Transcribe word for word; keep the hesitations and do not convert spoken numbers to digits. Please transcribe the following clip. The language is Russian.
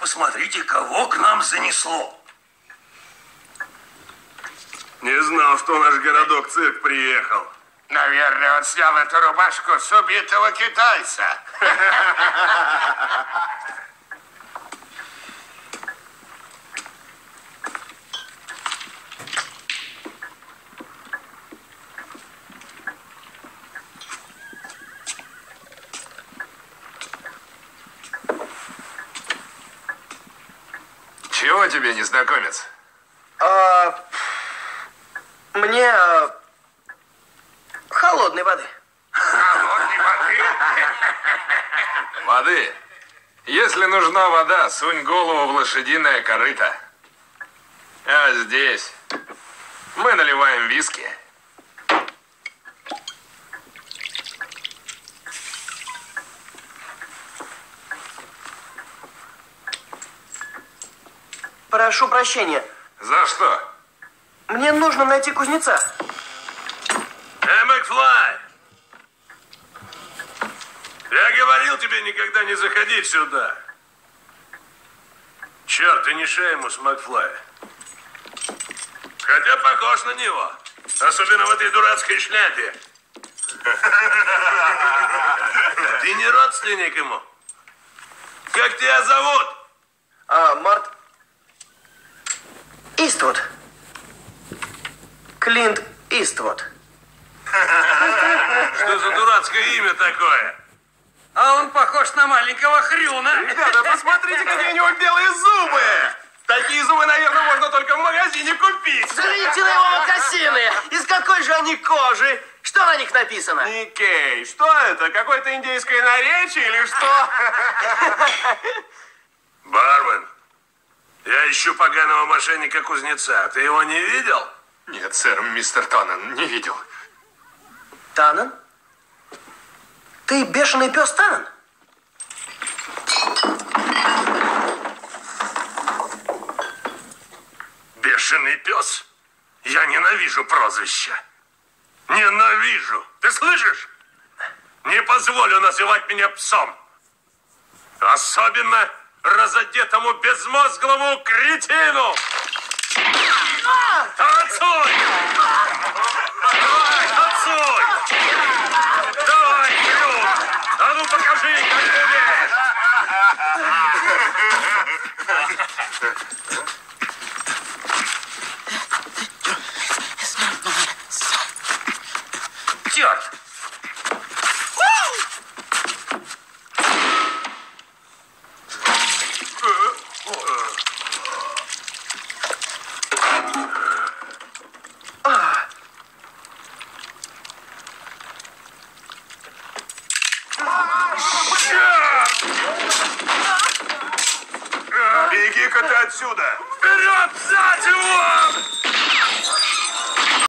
посмотрите, кого к нам занесло. Не знал, что наш городок цирк приехал. Наверное, он снял эту рубашку с убитого китайца. Чего тебе, незнакомец? А, мне а, холодной воды. Холодной воды? Воды? Если нужна вода, сунь голову в лошадиное корыто. А здесь мы наливаем виски. Прошу прощения. За что? Мне нужно найти кузнеца. Эй, Макфлай! Я говорил тебе никогда не заходить сюда. Черт, ты не Шеймус Макфлай. Хотя похож на него. Особенно в этой дурацкой шляпе. Ты не родственник ему? Как тебя зовут? А, Март... Иствуд. Клинт Иствуд. Что за дурацкое имя такое? А он похож на маленького хрюна. Ребята, посмотрите, какие у него белые зубы! Такие зубы, наверное, можно только в магазине купить. Взгляните на его мокасины. Из какой же они кожи? Что на них написано? Никей, что это? Какое-то индейское наречие или что? Бармен, я ищу поганого мошенника-кузнеца. Ты его не видел? Нет, сэр, мистер Таннен, не видел. Таннен? Ты бешеный пес Таннен? Бешеный пес? Я ненавижу прозвища. Ненавижу. Ты слышишь? Не позволю называть меня псом. Особенно разодетому безмозглому кретину. Танцуй! Давай, танцуй! Давай, Крюк! А ну покажи, как ты умеешь! Черт! Беги-ка ты отсюда! Вперед, взять его!